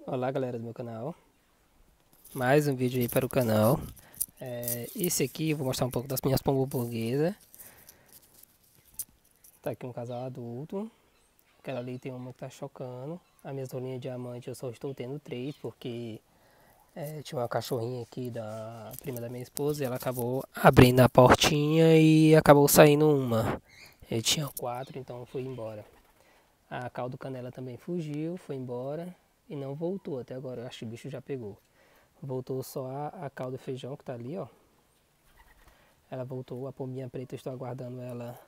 Olá galera do meu canal, mais um vídeo aí para o canal. Esse aqui eu vou mostrar um pouco das minhas pombas burguesas. Tá aqui um casal adulto, aquela ali tem uma que tá chocando. A minha rolinha diamante eu só estou tendo 3 porque tinha uma cachorrinha aqui da prima da minha esposa e ela acabou abrindo a portinha e acabou saindo uma. Eu tinha 4, então foi embora. A caldo canela também fugiu, foi embora e não voltou até agora. Eu acho que o bicho já pegou. Voltou só a caldo feijão que tá ali, ó. Ela voltou, a pombinha preta, eu estou aguardando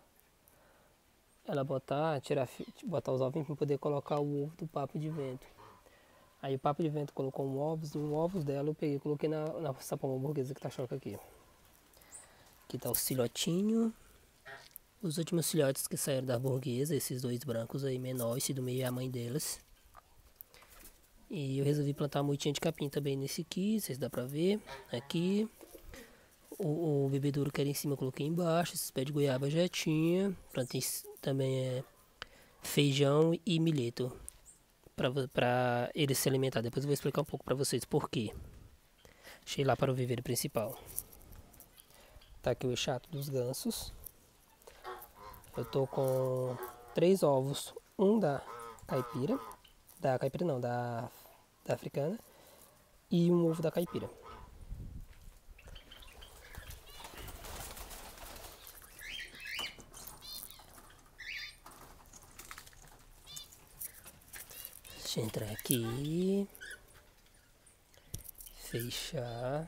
ela botar os ovinhos para poder colocar o ovo do papo de vento. Aí o papo de vento colocou um ovos dela, eu peguei e coloquei nessa pomba burguesa que tá choca aqui. Aqui tá o filhotinho. Os últimos filhotes que saíram da burguesa, esses dois brancos aí, menor, esse do meio é a mãe deles. E eu resolvi plantar uma muitinha de capim também nesse aqui, não sei se dá pra ver. Aqui. O bebedouro que era em cima eu coloquei embaixo. Esses pés de goiaba já tinha. Plantei também feijão e milheto para eles se alimentar. Depois eu vou explicar um pouco para vocês por quê. Deixei lá para o viveiro principal. Tá aqui o chato dos gansos. Eu tô com 3 ovos. Um da caipira. Da caipira não, da africana. E um ovo da caipira. Deixa eu entrar aqui. Fechar.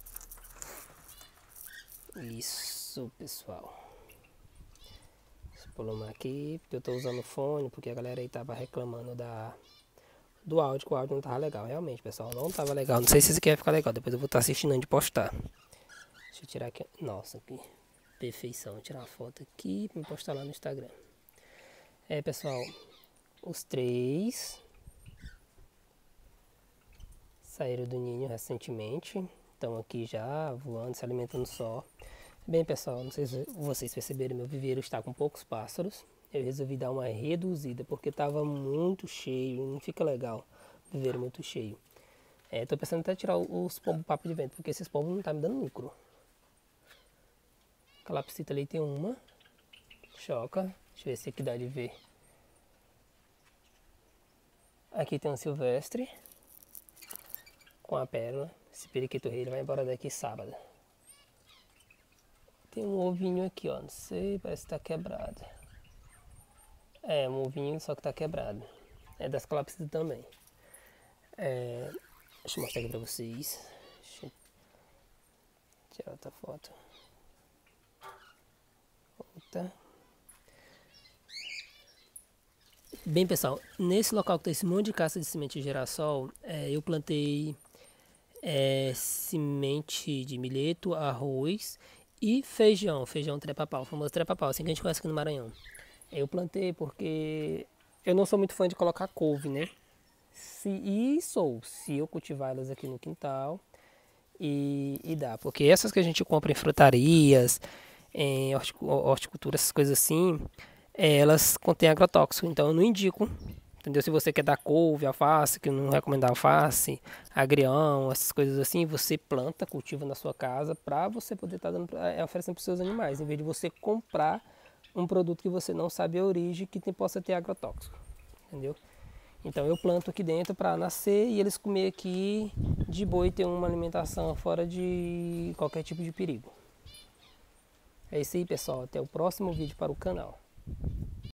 Isso, pessoal. Deixa eu pular aqui, porque eu tô usando fone, porque a galera aí tava reclamando do áudio, que o áudio não tava legal. Realmente, pessoal, não tava legal. Não sei se isso aqui vai ficar legal, depois eu vou estar assistindo antes de postar. Deixa eu tirar aqui. Nossa, que perfeição. Vou tirar uma foto aqui pra me postar lá no Instagram. Pessoal, os 3 saíram do ninho recentemente. Estão aqui já voando, se alimentando só. Bem, pessoal, não sei se vocês perceberam, meu viveiro está com poucos pássaros. Eu resolvi dar uma reduzida porque estava muito cheio, não fica legal viveiro muito cheio. Tô pensando até tirar os pombos papo de vento, porque esses pombos não estão me dando lucro. A calopsita ali tem uma, choca, deixa eu ver se aqui dá de ver. Aqui tem um silvestre com a pérola. Esse periquito rei vai embora daqui sábado. Tem um ovinho aqui, ó, não sei, parece que tá quebrado. Um ovinho, só que tá quebrado. É das calopsitas também. Deixa eu mostrar aqui pra vocês. Deixa eu tirar outra foto. Outra. Bem, pessoal, nesse local que tem esse monte de caça de semente de girassol, eu plantei semente de milheto, arroz e feijão trepa-pau, o famoso trepa-pau, assim que a gente conhece aqui no Maranhão. Eu plantei porque eu não sou muito fã de colocar couve, né? Se eu cultivar elas aqui no quintal e dá. Porque essas que a gente compra em frutarias, em horticultura, essas coisas assim, elas contêm agrotóxico. Então eu não indico, entendeu? Se você quer dar couve, alface, que eu não recomendo alface, agrião, essas coisas assim, você planta, cultiva na sua casa para você poder estar oferecendo para os seus animais, em vez de você comprar um produto que você não sabe a origem, que possa ter agrotóxico, entendeu? Então eu planto aqui dentro para nascer e eles comer aqui de boa e ter uma alimentação fora de qualquer tipo de perigo. É isso aí, pessoal. Até o próximo vídeo para o canal.